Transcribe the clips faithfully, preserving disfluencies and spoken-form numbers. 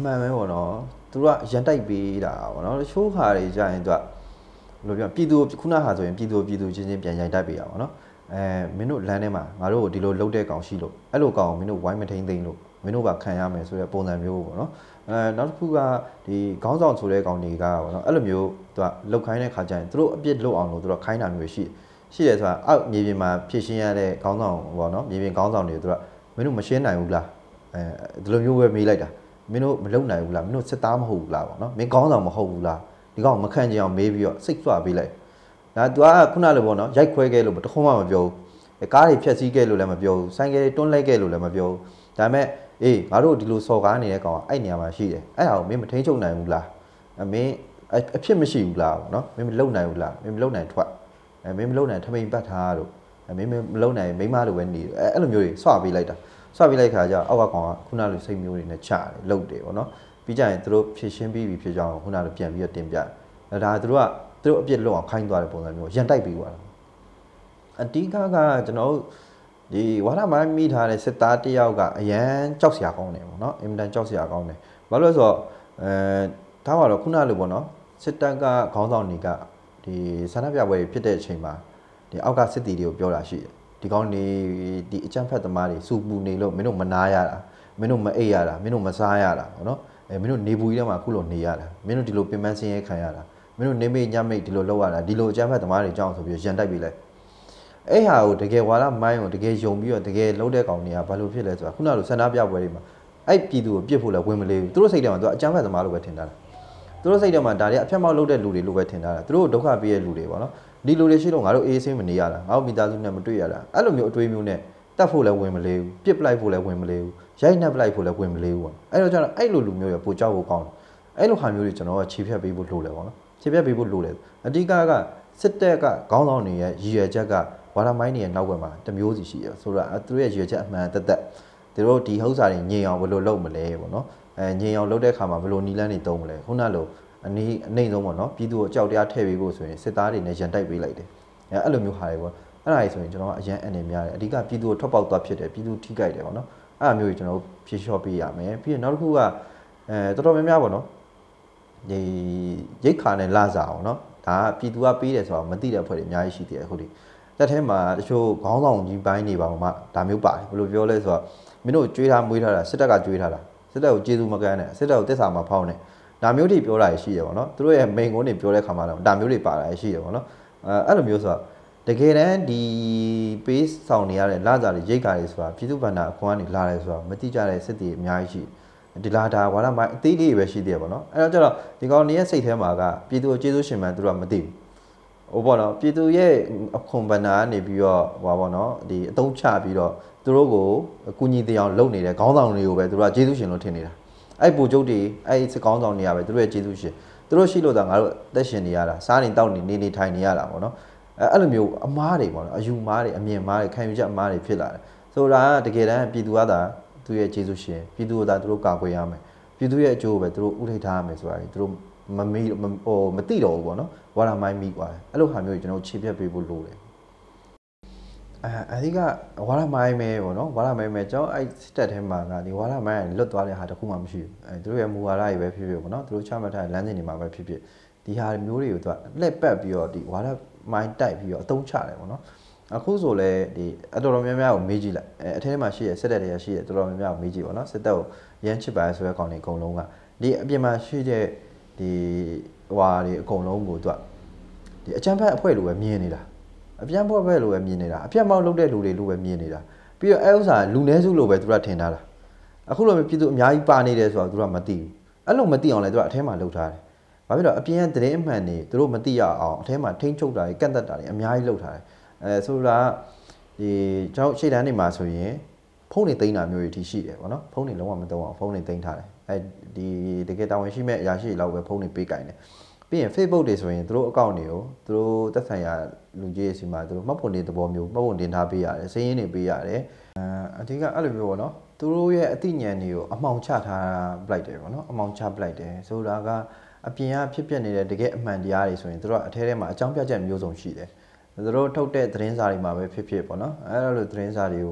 မှန်ပဲပေါ့နော်သူတို့ကရန်တိုက်ပေးတာပေါ့နော်ချိုးခါတွေကြာရင်သူကဘယ်လိုပြောပြည်သူခုနဟာဆိုရင်ပြည်သူပြည်သူချင်းချင်းပြန်ရိုက်တိုက်ပေးရပါတော့အဲမင်းတို့လမ်းထဲမှာငါတို့ဒီလိုလှုပ်တဲ့ကောင်ရှိလို့အဲ့လိုကောင်မင်းတို့ဝိုင်းမထိန်သိမ်းလို့မင်းတို့ကခံရမယ်ဆိုတဲ့ပုံစံမျိုးပေါ့နော်အဲနောက်တစ်ခုကဒီခေါင်းဆောင်ဆိုတဲ့ကောင်တွေကပေါ့နော်အဲ့လိုမျိုးသူကလှုပ်ခိုင်းတဲ့ခါကျရင်သူတို့အပြစ်လွတ်အောင်လို့သူတို့ခိုင်းတာမျိုးရှိရှိတယ်ဆိုတာအောက်မြေပြင်မှာဖြစ်ရှင်းရတဲ့ခေါင်းဆောင်ပေါ့နော်မြေပြင်ခေါင်းဆောင်တွေသူကမင်းတို့မရှင်းနိုင်ဘူးလားအဲဒီလိုမျိုးပဲမေးလိုက်တာမင်းတို့မလုံနိုင်ဘူးလားမင်းတို့စစ်သားမဟုတ်ဘူးလားပေါ့နော်မင်းကောင်းဆောင်မဟုတ်ဘူးလားဒီကောင်မခံကြအောင်မေးပြီးတော့စိတ်ဆွပေးလိုက်ဒါ तू ကခုနလိုပေါ့နော်ရိုက်ခွဲခဲ့လို့တခုမှမပြောဘူးကားတွေဖြက်စီးခဲ့လို့လည်းမပြောဘူးဆိုင်ကယ်တွေတွန်းလိုက်ခဲ့လို့လည်းမပြောဘူးဒါပေမဲ့အေးငါတို့ဒီလိုစော်ကားနေတဲ့ကောင်ကအဲ့နေရာမှာရှိတယ်အဲ့ဟာကိုမင်းမထိန်းချုပ်နိုင်ဘူးလားမင်းအဖြစ်မရှိဘူးလားပေါ့နော်မင်းမလုံနိုင်ဘူးလားမင်းမလုံနိုင်ထွက်အဲမင်းမလုံနိုင်ထမိန်ပတ်ထားတို့မင်းမလုံနိုင်မိမလိုပဲနေအဲ့အဲ့လိုမျိုးတွေဆွပေးလိုက်တာဆွပေးလိုက်ခါကျအောက်ကကောင်ကခုနလိုစိတ်မျိုးတွေနဲ့ချတယ်လှုပ်တယ်ပေါ့နော်ပြီးကြရင်သူတို့ဖြည့်ရှင်းပြီးပြီဖြစ်ကြောင်းခုနလိုပြန်ပြီးတော့တင်ပြတယ်ဒါသူတို့ကသူတို့အပြစ်လွတ်အောင်ခိုင်းသွားတဲ့ပုံစံမျိုးရန်တိုက်ပြီးသွားတာအတိကကကျွန်တော်ဒီဝါရမိုင်းမိထားတဲ့စစ်သားတယောက်ကအရန်ကြောက်စရာကောင်းတယ်ပေါ့နော်အင်မတန်ကြောက်စရာကောင်းတယ်ဘာလို့လဲဆိုတော့အဲဒါမှတော့ခုနလိုပေါ့နော်စစ်တပ်ကခေါင်းဆောင်တွေကဒီဆန္ဒပြပွဲတွေဖြစ်တဲ့အချိန်မှာဒီအောက်ကစစ်တီတွေကိုပြောတာရှိတယ်ဒီကောင်းနေဒီအကြမ်းဖက်သမားတွေစူပူနေလို့မင်းတို့မနာရတာမင်းတို့မအိပ်ရတာမင်းတို့မစားရတာပေါ့နော်အဲမင်းတို့နေဘူးကြီးထဲမှာခုလိုနေရတာမင်းတို့ဒီလိုပင်ပန်းဆင်းရဲခံရတာမင်းတို့နေမိတ်ညမိတ်ဒီလိုလောက်ရတာဒီလိုအကြမ်းဖက်သမားတွေကြောင်းဆိုပြီးရန်တိုက်ပြီးလိုက်အဲ့ဟာကိုတကယ်ဝါရမိုင်းကိုတကယ်ယုံပြီးတော့တကယ်လုံးတဲ့ကောင်တွေကဘာလို့ဖြစ်လဲဆိုတာခုနကလိုဆန္ဒပြပွဲတွေမှာအဲ့ပြည်သူကိုပြစ်ဖို့လည်းဝင်မလေးဘူးသူတို့စိတ်ထဲမှာသူကအကြမ်းဖက်သမားလို့ပဲထင်တာသူတို့စိတ်ထဲမှာဒါတွေအဖျက်မောက်လုပ်တဲ့လူတွေလို့ပဲထင်တာသူတို့ဒုက္ခပေးတဲ့လူတွေပေါ့နော်ဒီလူတွေရှိလို့ငါတို့အေးဆေးမနေရတာငါတို့မိသားစုနဲ့မတွေ့ရတာအဲ့လိုမျိုးအတွေးမျိုးနဲ့တတ်ဖို့လည်းဝင်မလေးဘူးပြစ်ပလိုက်ဖို့လည်းဝင်မလေးဘူးရိုက်နှက်ပလိုက်ဖို့လည်းဝင်မလေးဘူးပေါ့အဲ့တော့ကျတော့အဲ့လိုလူမျိုးတွေပိုကြောက်ဖို့ကောင်းတယ်အဲ့လိုဟာမျိုးတွေကျွန်တော်ကခြေဖြတ်ပေးဖို့လိုတယ်ပေါ့နော်ခြေဖြတ်ပေးဖို့လိုတယ်အဓိကကစစ်တပ်ကခေါင်းဆောင်တွေရဲ့ရည်ရွယ်ချက်ကဝါရမိုင်းတွေရဲ့နောက်ွယ်မှာတမျိုးစီရှိရဆိုတော့သူတို့ရဲ့ရည်ရွယ်ချက်အမှန်တက်တက်သူတို့ဒီဟောက်စာတွေညင်အောင်ဘယ်လိုလုပ်မလဲပေါ့နော်အဲညင်အောင်လုပ်တဲ့အခါမှာဘယ်လိုနီလန်းတွေတုံးမလဲခုနလိုအနည်းအနှိမ့်ဆုံးပေါ့နော်ပြည်သူကိုအကြောက်တရားထည့်ပေးဖို့ဆိုရင်စစ်သားတွေနဲ့ရန်တိုက်ပေးလိုက်တယ်အဲအဲ့လိုမျိုးဟာတွေပေါ့အဲ့ဒါကြီးဆိုရင်ကျွန်တော်ကအရန်အနေများတယ်အဓိကပြည်သူကိုထွက်ပေါက်သွားဖြစ်တယ်ပြည်သူထိကြိုက်တယ်ပေါ့နော်အဲ့အမျိုးကြီးကျွန်တော်ဖြေလျှော့ပေးရမယ်ပြီးရင်နောက်တစ်ခုကအဲတော်တော်များများပေါ့နော်ဒီရိတ်ခါနဲ့လာစားအောင်နော်ဒါကပြည်သူကပေးတယ်ဆိုတော့မသိတဲ့အဖွဲ့တွေအများကြီးရှိသေးတယ်အခုဒီတက်ထဲမှာတချို့ခေါင်းဆောင်ကြီးပိုင်းနေပါမှဒါမျိုးပါတယ်ဘယ်လိုပြောလဲဆိုတော့မင်းတို့ကြွေးထားမွေးထားတာစစ်တပ်ကကြွေးထားတာစစ်တပ်ကိုကျေးဇူးမကမ်းနဲ့စစ်တပ်ကိုတစ္ဆာမှာဖောင်းနေဒါမျိုးတွေပြောတာရှိရပါတော့သူတို့ရဲ့မိန်ကုန်းတွေပြောတဲ့ခါမှာတော့ဒါမျိုးတွေပါတာရှိရပါတော့အဲအဲ့လိုမျိုးဆိုတော့တကယ်တမ်းဒီပေးဆောင်နေရတဲ့လာစားတွေရိတ်ခါတွေဆိုတာပြည်သူ့ဗန္ဒာအခွန်ကနေလာတယ်ဆိုတော့မတိကြတဲ့စစ်တီအများကြီးရှိဒီလာတာဝါရမိုင်းအသေးလေးပဲရှိသေးရပါတော့အဲ့တော့ကျတော့ဒီကောင်နေရဲ့စိတ်ထဲမှာကပြည်သူကိုကျေးဇူးရှင်မှန်သူတို့ကမသိဘူးဟိုပေါ့နော်ပြည်သူရဲ့အခွန်ဗန္ဒာကနေပြီးတော့ဟိုပါပေါ့နော်ဒီအတုံးချပြီးတော့သူတို့ကိုအကူအညီတရားလုပ်နေတဲ့ခေါင်းဆောင်တွေကိုပဲသူတို့ကကျေးဇူးရှင်လို့ထင်နေတာအဲ့ပူကျုပ်တွေအဲ့စစ်ကောင်းဆောင်တွေရပဲသူတို့ရဲ့ကျေးဇူးရှင်သူတို့ရှိလို့သာငါတို့အသက်ရှင်နေရတာစားနေတောက်နေနေနေထိုင်နေရတာပေါ့နော်အဲ့အဲ့လိုမျိုးအမားတွေပေါ့နော်အယူမားတွေအမြင်မားတွေခံယူချက်အမားတွေဖြစ်လာတယ်ဆိုတာကတကယ်တမ်းပြည်သူကသာသူရဲ့ကျေးဇူးရှင်ပြည်သူကသာသူတို့ကာကွယ်ရမယ်ပြည်သူရဲ့အကျိုးကိုပဲသူတို့ဥထိတ်ထားရမယ်ဆိုတာသူတို့မမေးဟိုမသိတော့ဘူးပေါ့နော်ဝါရမိုင်းမိသွားတယ်အဲ့လိုဟာမျိုးကျွန်တော်ခြေပြတ်ပေးဖို့လိုတယ်အဲအဓိကဝါရမိုင်းပဲပေါ့နော်ဝါရမိုင်းပဲကျွန်တော်အဲ့စတက်ထဲမှာကဒီဝါရမိုင်းလွတ်သွားတဲ့ဟာတခုမှမရှိဘူးအဲသူတို့ရဲ့မူဝါဒတွေပဲဖြစ်ဖြစ်ပေါ့နော်သူတို့ချမှတ်ထားတဲ့လမ်းစဉ်တွေမှာပဲဖြစ်ဖြစ်ဒီဟာမျိုးတွေကိုသူကလှည့်ပတ်ပြီးတော့ဒီဝါရမိုင်းတိုက်ပြီးတော့အသုံးချတယ်ပေါ့နော်အခုဆိုလဲဒီအတော်တော်များများကိုမေးကြည့်လိုက်အဲအထဲမှာရှိတဲ့စစ်တပ်တွေကရှိတဲ့တော်တော်များများကိုမေးကြည့်ပေါ့နော်စစ်တပ်ကိုရမ်းချစ်ပါဆိုတဲ့ကောင်တွေအကုန်လုံးကဒီအပြင်မှာရှိတဲ့ဒီဟွာတွေအကုန်လုံးကိုသူကဒီအချမ်းဖက်အဖွဲ့လိုပဲမြင်နေတာအပြန်ဖွဲ့ဖွဲ့လိုပဲမြင်နေတာအပြတ်မောက်လုပ်တဲ့လူတွေလိုပဲမြင်နေတာပြီးတော့အဲဥစ္စာလူနည်းစုလိုပဲသူကထင်ထားတာအခုလိုမျိုးပြည်သူအများကြီးပါနေတယ်ဆိုတော့သူကမသိဘူးအဲ့လိုမသိအောင်လဲသူကအထဲမှာလှုပ်ထားတယ်ဘာဖြစ်လို့အပြင်ကသတင်းအမှန်တွေသူတို့မသိရအောင်အထဲမှာထိန်းချုပ်တာတွေကန့်သက်တာတွေအများကြီးလှုပ်ထားတယ်အဲဆိုတာဒီကျွန်တော်ရှေ့တန်းနေမှာဆိုရင်ဖုန်းတွေသိမ်းတာမျိုးတွေအထိရှိတယ်ပေါ့နော်ဖုန်းတွေလုံးဝမသုံးအောင်ဖုန်းတွေသိမ်းထားတယ်အဲဒီတကယ်တာဝန်ရှိမဲ့အရာရှိတွေလောက်ပဲဖုန်းတွေပေးကင်တယ်ပြီးရင် Facebook တွေဆိုရင်သူတို့အကောင့်တွေကိုသူတို့သက်ဆိုင်ရာလူကြီးတွေစီမှာသူတို့မှတ်ပုံတင်သဘောမျိုးမှတ်ပုံတင်ထားပေးရတယ်စာရင်းတွေပေးရတယ်အဲအဓိကအဲ့လိုမျိုးပေါ့နော်သူတို့ရဲ့အသိဉာဏ်တွေကိုအမှောင်ချထားပလိုက်တယ်ပေါ့နော်အမှောင်ချပလိုက်တယ်ဆိုတာကအပြင်ကဖြစ်ပျက်နေတဲ့တကယ်အမှန်တရားတွေဆိုရင်သူတို့ကအထဲထဲမှာအကြောင်းပြချက်မျိုးစုံရှိတယ်သူတို့ထုတ်တဲ့သတင်းစာတွေမှာပဲဖြစ်ဖြစ်ပေါ့နော်အဲ့လိုသတင်းစာတွေကို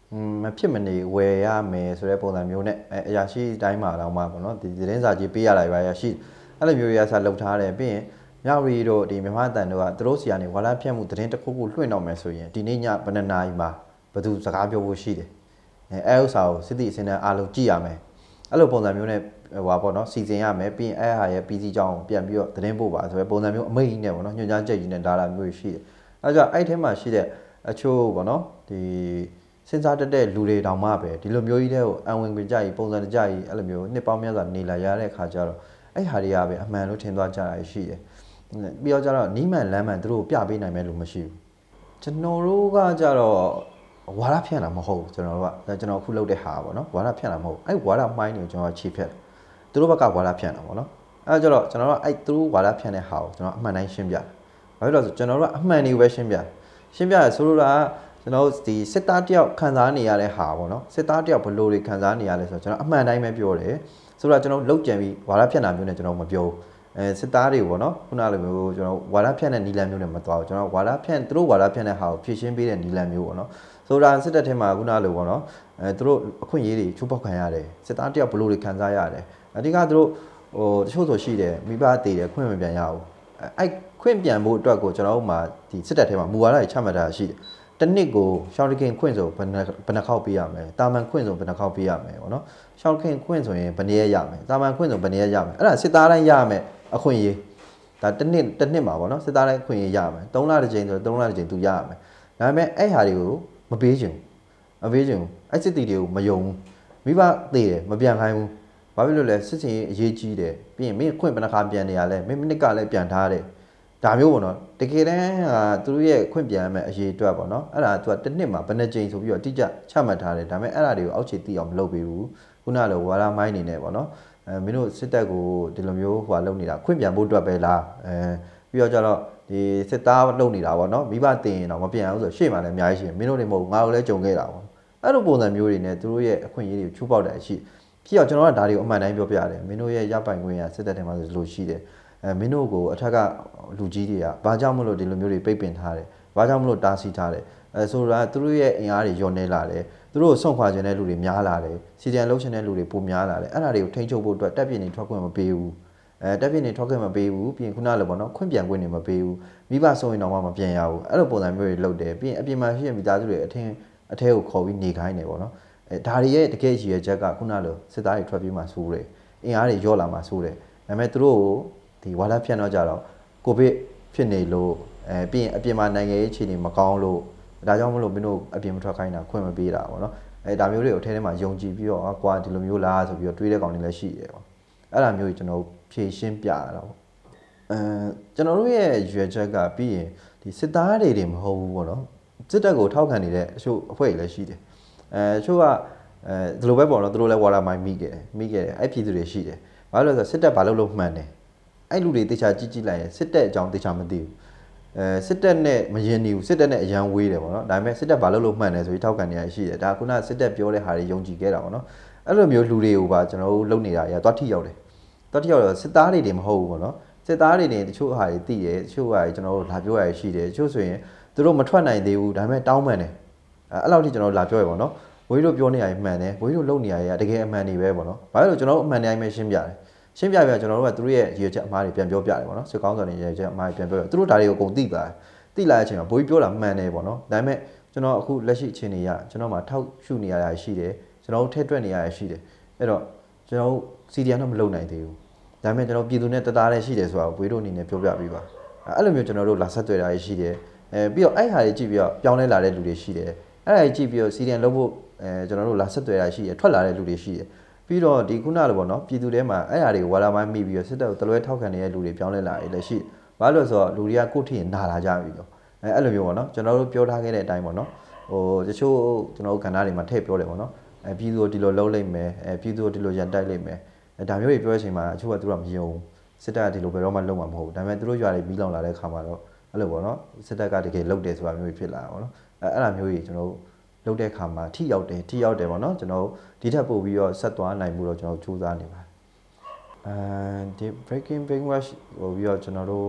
မဖြစ်မနေဝယ်ရမယ်ဆိုတဲ့ပုံစံမျိုးနဲ့အဲအရာရှိတိုင်းမှာတော့မှာပေါ့နော်ဒီသတင်းစာကြီးပေးရတာပဲရရှိအဲ့လိုမျိုးရဆာလှုပ်ထားတယ်ပြီးရင်ညဝရီတို့ဒီမြန်မာတန်တို့ကသူတို့စီကနေဝါလာဖြတ်မှုသတင်းတစ်ခုခုလွှင့်တော့မယ်ဆိုရင်ဒီနေ့ညဘယ်နှစ်နာရီမှာဘယ်သူစကားပြောဖို့ရှိတယ်အဲအဲဥစ္စာကိုစစ်တီအစင်းနဲ့အားလုံးကြည့်ရမယ်အဲ့လိုပုံစံမျိုးနဲ့ဟိုပါပေါ့နော်စီစဉ်ရမယ်ပြီးရင်အဲဟာရဲ့ ပီ စီ ကြောင်းပြန်ပြီးတော့သတင်းပို့ပါဆိုတဲ့ပုံစံမျိုးအမိတ်ကြီးနဲ့ပေါ့နော်ညွှန်ကြားချက်ကြီးနဲ့ဒါလာမျိုးရှိတယ်အဲကြောင့်အဲ့ထဲမှာရှိတဲ့အချို့ပေါ့နော်ဒီစဉ်းစားတတ်တဲ့လူတွေတောင်မှပဲဒီလိုမျိုးကြီးတဲ့ကိုအံဝင်ပြင်ကြကြီးပုံစံတကြကြီးအဲ့လိုမျိုးနှစ်ပေါင်းများစွာနေလာရတဲ့ခါကျတော့အဲ့ဟာတွေကပဲအမှန်လို့ထင်သွားကြတာရှိတယ်ပြီးတော့ကျတော့နီးမှန်လမ်းမှန်သူတို့ပြပေးနိုင်မယ်လို့မရှိဘူးကျွန်တော်တို့ကကျတော့ဝါရဖြန့်တာမဟုတ်ဘူးကျွန်တော်တို့ကကျွန်တော်အခုလုပ်တဲ့ဟာပေါ့နော်ဝါရဖြန့်တာမဟုတ်အဲ့ဝါရမိုင်းနေကျွန်တော်ကခြေဖြတ်သူတို့ဘက်ကဝါရဖြန့်တာပေါ့နော်အဲ့ကျတော့ကျွန်တော်တို့အဲ့သူတို့ဝါရဖြန့်တဲ့ဟာကိုကျွန်တော်အမှန်တိုင်းရှင်းပြတယ်ဘာဖြစ်လို့လဲဆိုကျွန်တော်တို့ကအမှန်တွေပဲရှင်းပြရှင်းပြရဆိုလိုတာကျွန်တော်ဒီစစ်သားတယောက်ခံစားနေရတဲ့ဟာပေါ့နော်စစ်သားတယောက်ဘလို့တွေခံစားနေရလဲဆိုတော့ကျွန်တော်အမှန်တိုင်းပဲပြောတယ်ဆိုတော့ကျွန်တော်လောက်ကြံပြီးဝါရဖြန့်တာမျိုးနဲ့ကျွန်တော်မပြောဘူးအဲစစ်သားတွေပေါ့နော်ခုနလိုမျိုးကျွန်တော်ဝါရဖြန့်တဲ့နီလန်မျိုးနဲ့မသွားဘူးကျွန်တော်ဝါရဖြန့်သူတို့ဝါရဖြန့်တဲ့ဟာကိုဖြည့်ရှင်းပေးတဲ့နီလန်မျိုးပေါ့နော်ဆိုတာစစ်တပ်ထဲမှာခုနလိုပေါ့နော်အဲသူတို့အခွင့်အရေးတွေချိုးဖောက်ခံရတယ်စစ်သားတယောက်ဘလို့တွေခံစားရတယ်အဓိကသူတို့ဟိုတချို့ဆိုရှိတယ်မိဘတည်တယ်ခွင့်မပြန်ရဘူးအဲ့ခွင့်ပြန်ဖို့အတွက်ကိုကျွန်တော်တို့မှာဒီစစ်တပ်ထဲမှာမူဝါဒတွေချမှတ်တာရှိတယ်တနစ်ကိုရှောင်းတခင်ခွင့်ဆိုဘယ်နှဘယ်နှခေါက်ပေးရမယ်တာမန်ခွင့်ဆိုဘယ်နှခေါက်ပေးရမယ်ပေါ့နော်ရှောင်းတခင်ခွင့်ဆိုရင်ဘယ်နည်းရမယ်တာမန်ခွင့်ဆိုဘယ်နည်းရမယ်အဲ့ဒါစစ်သားတိုင်းရမယ်အခွင့်အရေးဒါတနစ်တနစ်မှာပေါ့နော်စစ်သားတိုင်းခွင့်ရရမယ်သုံးလတစ်ကြိမ်ဆိုသုံးလတစ်ကြိမ်သူရရမယ်ဒါပေမဲ့အဲ့ဟာတွေကိုမပေးချင်ဘူးမပေးချင်ဘူးအဲ့စစ်တီတွေကိုမယုံဘူးမိဘသိတယ်မပြန်ခိုင်းဘူးဘာဖြစ်လို့လဲစစ်စင်အရေးကြီးတယ်ပြီးရင်မင်းခွင့်ဘယ်နှခါပြန်နေရလဲမင်းမိနစ်ကလည်းပြန်ထားတယ်ဒါမျိုးပေါ့နော်တကယ်တမ်းဟာသူတို့ရဲ့ခွင့်ပြန်မဲ့အရေးအတွက်ပေါ့နော်အဲ့ဒါသူကတစ်နှစ်မှာဘယ်နှကြိမ်ဆိုပြီးတော့အတိအကျချမှတ်ထားတယ်ဒါပေမဲ့အဲ့ဒါတွေကိုအောက်ခြေသိအောင်မလုပ်ပေးဘူးခုနလိုဝါရမိုင်းနေနဲ့ပေါ့နော်အဲမင်းတို့စစ်တပ်ကိုဒီလိုမျိုးဟိုလုပ်နေတာခွင့်ပြန်ဖို့အတွက်ပဲလားအဲပြီးတော့ကျတော့ဒီစစ်သားလုပ်နေတာပေါ့နော်မိဘတင်ရင်တော့မပြန်ဘူးဆိုရှေ့မှာလည်းအများကြီးရှိတယ်မင်းတို့တွေမဟုတ်ငါတို့လည်းကြုံခဲ့တာပေါ့အဲ့လိုပုံစံမျိုးတွေနဲ့သူတို့ရဲ့အခွင့်အရေးတွေကိုချိုးပေါက်တဲ့အရှိဖြစ်တော့ကျွန်တော်ကဒါတွေကိုအမှန်တိုင်းပြောပြတယ်မင်းတို့ရဲ့ရပိုင်ခွင့်ရစစ်တပ်ထဲမှာဆိုလို့ရှိတယ်အဲမင်းတို့ကိုအထက်ကလူကြီးတွေကဘာကြောင့်မလို့ဒီလိုမျိုးတွေပိတ်ပင်ထားတယ်ဘာကြောင့်မလို့တားဆီးထားတယ်အဲဆိုတာသူတို့ရဲ့အင်အားတွေညှော်နေလာတယ်သူတို့ဆုံးခွာခြင်းတဲ့လူတွေများလာတယ်စီတန်လှုပ်ရှင်တဲ့လူတွေပိုများလာတယ်အဲ့ဒါတွေကိုထိန်းချုပ်ဖို့အတွက်တက်ပြင်းနေထွက်ခွင့်မပေးဘူးအဲတက်ပြင်းနေထွက်ခွင့်မပေးဘူးပြီးရင်ခုနလိုပေါ့နော်ခွင့်ပြန်ခွင့်တွေမပေးဘူးမိဘဆုံးရင်တော့မှမပြန်ရဘူးအဲ့လိုပုံစံမျိုးတွေလုပ်တယ်ပြီးရင်အပြင်မှာရှိတဲ့မိသားစုတွေအထင်အထဲကိုခေါ်ပြီးနေခိုင်းတယ်ပေါ့နော်အဲဒါတွေရဲ့တကယ်ကြီးရဲ့ချက်ကခုနလိုစစ်သားတွေထွက်ပြေးမှဆိုးတယ်အင်အားတွေညှော့လာမှဆိုးတယ်ဒါပေမဲ့သူတို့ဒီဝါလာဖြန့်တော့ကြတော့ကိုဗစ်ဖြစ်နေလို့အဲပြီးရင်အပြင်မှာနိုင်ငံရေးအခြေအနေမကောင်းလို့ဒါကြောင့်မလို့မင်းတို့အပြင်မထွက်ခိုင်းတာခွင့်မပေးတာပေါ့နော်အဲဒါမျိုးတွေကိုအထဲထဲမှာယုံကြည်ပြီးတော့ကွာဒီလိုမျိုးလားဆိုပြီးတော့တွေးတဲ့ကောင်တွေလည်းရှိတယ်ပေါ့အဲ့ဒါမျိုးကြီးကျွန်တော်ဖြည့်ရှင်းပြရတာပေါ့အဲကျွန်တော်တို့ရဲ့ရွယ်ချက်ကပြီးရင်ဒီစစ်သားတွေတွေမဟုတ်ဘူးပေါ့နော်စစ်တပ်ကိုထောက်ခံနေတဲ့အချို့အဖွဲ့တွေလည်းရှိတယ်အဲအချို့ကအဲဒီလိုပဲပေါ့နော်သူတို့လည်းဝါလာမိုင်းမိခဲ့တယ်မိခဲ့တယ်အဲ့ပြည်သူတွေရှိတယ်ဘာလို့လဲဆိုတော့စစ်တပ်ဘာလို့လို့မှန်တယ်အဲ့လူတွေတေချာကြည့်ကြည့်လိုက်ရင်စစ်တပ်အကြောင်းတေချာမသိဘူးအဲစစ်တပ်နဲ့မရင်နေဘူးစစ်တပ်နဲ့အရန်ဝေးတယ်ပေါ့နော်ဒါပေမဲ့စစ်တပ်ဘာလို့လို့မှန်တယ်ဆိုပြီးထောက်ခံနေရရှိတယ်ဒါခုနစစ်တပ်ပြောတဲ့ဟာတွေယုံကြည်ခဲ့တာပေါ့နော်အဲ့လိုမျိုးလူတွေကိုပါကျွန်တော်တို့လုပ်နေတာတွေကတွားထိရောက်တယ်တွားထိရောက်တော့စစ်သားတွေတွေမဟုတ်ဘူးပေါ့နော်စစ်သားတွေနေတချို့ဟာတွေသိတယ်တချို့ဟာတွေကျွန်တော်တို့လာပြောရရှိတယ်တချို့ဆိုရင်သူတို့မထွက်နိုင်သေးဘူးဒါပေမဲ့တောင်းပန်တယ်အဲ့လောက်ထိကျွန်တော်တို့လာပြောရပေါ့နော်ဝေးတို့ပြောနေရရင်မှန်တယ်ဝေးတို့လုပ်နေရရင်တကယ်အမှန်တွေပဲပေါ့နော်ဘာလို့လဲကျွန်တော်တို့အမှန်တိုင်းပဲရှင်းပြတယ်ရှင်းပြပြကျွန်တော်တို့ကသူတို့ရဲ့ရည်ရွယ်ချက်အမှားတွေပြန်ပြောပြတယ်ပေါ့နော်စစ်ကောင်းဆောင်တွေရည်ရွယ်ချက်အမှားတွေပြန်ပြောပြသူတို့ဒါတွေကိုအကုန်သိပါတယ်သိလာတဲ့အချိန်မှာဘိုးကြီးပြောတာမှန်တယ်ပေါ့နော်ဒါပေမဲ့ကျွန်တော်အခုလက်ရှိအခြေအနေရကျွန်တော်မှထောက်ရှုနေရတာရှိတယ်ကျွန်တော်တို့ထဲတွက်နေရတာရှိတယ်အဲ့တော့ကျွန်တော်တို့စီဒီအန်တော့မလုပ်နိုင်သေးဘူးဒါပေမဲ့ကျွန်တော်ပြည်သူနဲ့တသားတည်းရှိတယ်ဆိုတာဘိုးတို့အနေနဲ့ပြောပြပေးပါအဲ့လိုမျိုးကျွန်တော်တို့လာဆက်တွေ့တာရှိတယ်အဲပြီးတော့အဲ့ဟာတွေကြည့်ပြီးတော့ပြောင်းလဲလာတဲ့လူတွေရှိတယ်အဲ့ဒါကြီးကြည့်ပြီးတော့စီဒီအန်လုပ်ဖို့အဲကျွန်တော်တို့လာဆက်တွေ့တာရှိတယ်ထွက်လာတဲ့လူတွေရှိတယ်ပြီးတော့ဒီခုနလိုပေါ့နော်ပြည်သူထဲမှာအဲ့ဟာတွေကိုဝါလာမိုင်းမိပြီးတော့စစ်တပ်ကိုတလွဲထောက်ခံနေတဲ့လူတွေပြောင်းလဲလာတယ်လည်းရှိဘာလို့ဆိုတော့လူတွေကကိုယ့်ထင်နာလာကြပြီတော့အဲအဲ့လိုမျိုးပေါ့နော်ကျွန်တော်တို့ပြောထားခဲ့တဲ့အတိုင်းပေါ့နော်ဟိုတချို့ကျွန်တော်တို့ကဏ္ဍတွေမှာထည့်ပြောတယ်ပေါ့နော်အဲပြည်သူကိုဒီလိုလုံးလိုက်မယ်အဲပြည်သူကိုဒီလိုရန်တိုက်လိုက်မယ်အဲဒါမျိုးတွေပြောတဲ့အချိန်မှာအချို့ကသူတို့ကမယုံစစ်တပ်ကဒီလိုဘယ်တော့မှလုံးမှာမဟုတ်ဘူးဒါပေမဲ့သူတို့ရွာတွေပြီးလောင်လာတဲ့ခါမှာတော့အဲ့လိုပေါ့နော်စစ်တပ်ကတကယ်လုတ်တယ်ဆိုတာမျိုးဖြစ်လာတာပေါ့နော်အဲအဲ့ဒါမျိုးကြီးကျွန်တော်တို့လုပ်တဲ့ခါမှာထိရောက်တယ်ထိရောက်တယ်ပေါ့နော်ကျွန်တော်ဒီထက်ပို့ပြီးတော့ဆက်သွားနိုင်မှုတော့ကျွန်တော်စူးစမ်းနေပါတယ်အဲဒီ breaking brainwash ဟိုပြီးတော့ကျွန်တော်တို့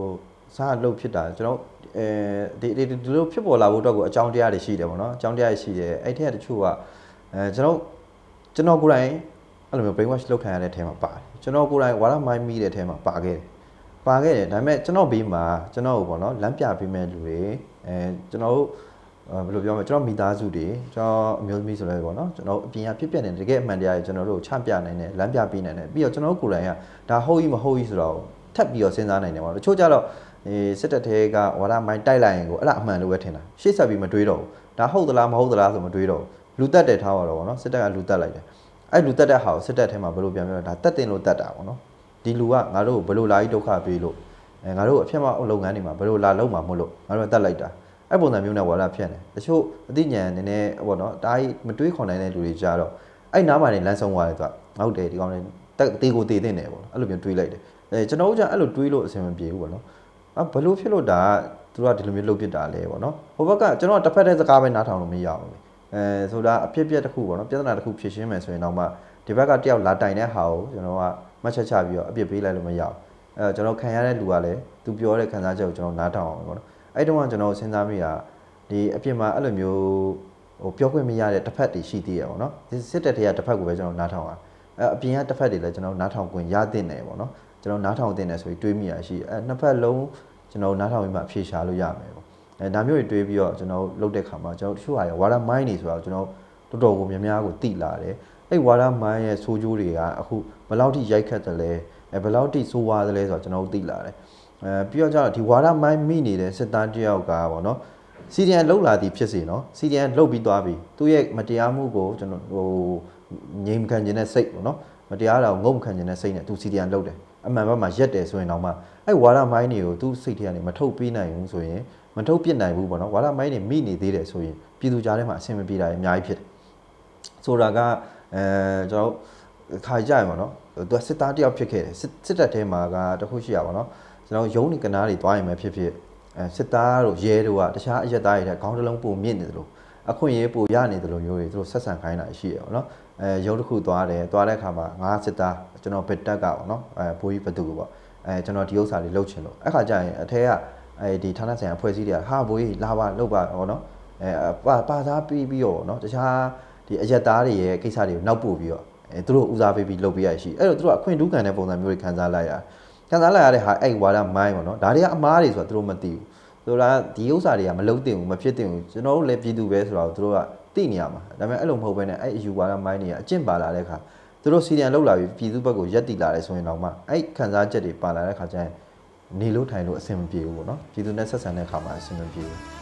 စားအလုပ်ဖြစ်တာကျွန်တော်အဲဒီဒီလိုဖြစ်ပေါ်လာဖို့အတွက်ကိုအကြောင်းတရားတွေရှိတယ်ပေါ့နော်အကြောင်းတရားရှိတယ်အဲ့ထက်တချို့ကအဲကျွန်တော်ကျွန်တော်ကိုယ်တိုင်အဲ့လိုမျိုး brain wash လုပ်ခံရတဲ့အထဲမှာပါတယ်ကျွန်တော်ကိုယ်တိုင်ဝါရမိုင်းမိတဲ့အထဲမှာပါခဲ့တယ်ပါခဲ့တယ်ဒါပေမဲ့ကျွန်တော်ဘေးမှာကျွန်တော်ပေါ့နော်လမ်းပြပေးမဲ့လူတွေအဲကျွန်တော်တို့ဘယ်လိုပြောမလဲကျွန်တော်မိသားစုတွေကျွန်တော်အမျိုးသမီးဆိုလဲပေါ့နော်ကျွန်တော်အပြင်ကဖြစ်ပြနေတကယ်အမှန်တရားတွေကျွန်တော်တို့ချပြနိုင်တယ်လမ်းပြပေးနိုင်တယ်ပြီးတော့ကျွန်တော်ကိုယ်တိုင်ကဒါဟုတ်ကြီးမဟုတ်ကြီးဆိုတော့ထပ်ပြီးတော့စဉ်းစားနိုင်တယ်ပေါ့တချို့ကြတော့ဒီစစ်တပ်ထဲကဝါဒမိုင်းတိုက်လိုက်ရင်ကိုအဲ့ဒါအမှန်လို့ပဲထင်တာရှေ့ဆက်ပြီးမတွေးတော့ဘူးဒါဟုတ်သလားမဟုတ်သလားဆိုမတွေးတော့ဘူးလူတက်တယ်ထားရတော့ဗောနော်စစ်တပ်ကလူတက်လိုက်တယ်အဲ့လူတက်တဲ့ဟာကိုစစ်တပ်ထဲမှာဘယ်လိုပြန်ပြောဒါတက်တင်လို့တက်တာဗောနော်ဒီလူကငါတို့ဘယ်လိုလာပြီးဒုက္ခပေးလို့အဲငါတို့အဖြစ်မအလုပ်ငန်းတွေမှာဘယ်လိုလာလုံးမှာမဟုတ်လို့ငါတို့တက်လိုက်တာအဲ့ပုံစံမျိုးနဲ့ဝါဒဖြစ်နေတချို့အသိဉာဏ်နည်းနည်းဗောနော်ဒါကြီးမတွေးခွန်နိုင်တဲ့လူတွေကြတော့အဲ့နားမှာနေလမ်းဆုံးသွားတယ်သူကဟုတ်တယ်ဒီကောင်လေးတက်တေကိုတေတင်တယ်ဗောအဲ့လိုမျိုးတွေးလိုက်တယ်အဲကျွန်တော်တို့ကအဲ့လိုတွေးလို့အဆင်မပြေဘူးဗောနော်အဘလို့ဖြစ်လို့ဒါသူတို့ကဒီလိုမျိုးလုပ်ဖြစ်တာလဲဗောနော်ဟိုဘက်ကကျွန်တော်တစ်ဖက်တည်းစကားပဲနားထောင်လို့မရဘူးအဲဆိုတာအဖြစ်အပျက်တစ်ခုဗောနော်ပြဿနာတစ်ခုဖြေရှင်းမယ်ဆိုရင်တော့မှဒီဘက်ကတယောက်လာတိုင်တဲ့ဟာကိုကျွန်တော်ကမှတ်ချက်ချပြီးတော့အပြစ်ပေးလိုက်လို့မရဘူးအဲကျွန်တော်ခံရတဲ့လူကလည်းသူပြောတဲ့ခံစားချက်ကိုကျွန်တော်နားထောင်အောင်ဗောနော်အဲ့တုန်းကကျွန်တော်စဉ်းစားမိတာဒီအပြစ်မှာအဲ့လိုမျိုးဟိုပြောခွင့်မရတဲ့တစ်ဖက်တွေရှိသေးရဗောနော်ဒီစစ်တပ်တွေကတစ်ဖက်ကိုပဲကျွန်တော်နားထောင်တာအဲအပြင်ကတစ်ဖက်တွေလည်းကျွန်တော်နားထောင်ခွင့်ရတဲ့နေဗောနော်ကျွန်တော်နားထောင်တင်တယ်ဆိုပြီးတွေးမိရရှိအဲနှစ်ဖက်လုံးကျွန်တော်နားထောင်ပြီးမှအဖြေရှာလို့ရမယ်ပေါ့အဲဒါမျိုးတွေတွေးပြီးတော့ကျွန်တော်လှုပ်တဲ့ခါမှာကျွန်တော်တချို့ဟာရဝါဒမိုင်းနေဆိုတော့ကျွန်တော်တော်တော်ကိုများများကိုတိလာတယ်အဲ့ဝါဒမိုင်းရဲ့ဆိုးကျိုးတွေကအခုဘယ်လောက်ထိရိုက်ခတ်တယ်လဲအဲဘယ်လောက်ထိဆိုးဝါးတယ်လဲဆိုတော့ကျွန်တော်တိလာတယ်အဲပြီးတော့ကျတော့ဒီဝါဒမိုင်းမိနေတဲ့စစ်သားတယောက်ကပေါ့နော်စီဒီအန်လှုပ်လာသည်ဖြစ်စေနော်စီဒီအန်လှုပ်ပြီးသွားပြီသူ့ရဲ့မတရားမှုကိုကျွန်တော်ဟိုငြိမ်ခံခြင်းနဲ့စိတ်ပေါ့နော်မတရားတာကိုငုံခံခြင်းနဲ့စိတ်နဲ့သူစီဒီအန်လှုပ်တယ်အမှန်ဘက်မှာရက်တယ်ဆိုရင်တော့မှအဲ့ဝါဒမိုင်းတွေကိုသူ့စိတ်ထဲကနေမထုတ်ပေးနိုင်ဘူးဆိုရင်မထုတ်ပြစ်နိုင်ဘူးပေါ့နော်ဝါဒမိုင်းတွေမိနေသေးတယ်ဆိုရင်ပြည်သူကြားထဲမှာအဆင်မပြေတာအများကြီးဖြစ်တယ်ဆိုတာကအဲကျွန်တော်ခါကြရပါတော့သူကစစ်သားတယောက်ဖြစ်ခဲ့တယ်စစ်တပ်ထဲမှာကတခုရှိရပါတော့ကျွန်တော်ရုံးနေကနားတွေတွားရင်ပဲဖြစ်ဖြစ်အဲစစ်သားတို့ရဲတို့ကတခြားအရက်သားတွေတဲ့ခေါင်းတစ်လုံးပုံမြင့်နေတယ်လို့အခွင့်အရေးပိုရနေတယ်လို့မျိုးတွေသူတို့ဆက်ဆံခိုင်းတာရှိရပါတော့အဲရုံးတစ်ခုသွားတယ်သွားတဲ့အခါမှာငါးစစ်သားကျွန်တော်ဘစ်တက်ကပေါ့နော်အဲဘိုးကြီးဘသူပေါ့အဲကျွန်တော်ဒီဥစ္စာတွေလှုပ်ချင်လို့အဲ့ခါကျရင်အထက်ကအဲဒီဌာနဆိုင်ရာဖွဲ့စည်းတွေကဟာဘိုးကြီးလာပါလှုပ်ပါပေါ့နော်အဲပါပါစားပြီးပြီးတော့နော်တခြားဒီအရက်သားတွေရဲ့ကိစ္စတွေကိုနောက်ပို့ပြီးတော့အဲသူတို့ဦးစားပေးပြီးလုပ်ပေးရရှိအဲ့တော့သူတို့အခွင့်ထူးခံတဲ့ပုံစံမျိုးတွေခံစားလိုက်ရခံစားလိုက်ရတဲ့ဟာအဲ့ဝါဒမိုင်းပေါ့နော်ဒါတွေကအမားတွေဆိုတော့သူတို့မသိဘူးဆိုတာဒီဥစ္စာတွေကမလုံးတင်ဘူးမဖြစ်တင်ဘူးကျွန်တော်တို့လည်းပြည်သူပဲဆိုတော့သူတို့ကသိနေရမှာဒါပေမဲ့အဲ့လိုမဟုတ်ဘဲနဲ့အဲ့အယူဝါဒမိုင်းတွေကအကျင့်ပါလာတဲ့အခါသူတို့စီဒီအန်လောက်လာပြီးပြည်သူဘက်ကိုရက်တီလာတယ်ဆိုရင်တော့မှအဲ့ခံစားချက်တွေပါလာတဲ့အခါကျရင်နေလို့ထိုင်လို့အဆင်မပြေဘူးပေါ့နော်ပြည်သူနဲ့ဆက်ဆံတဲ့အခါမှာအဆင်မပြေဘူး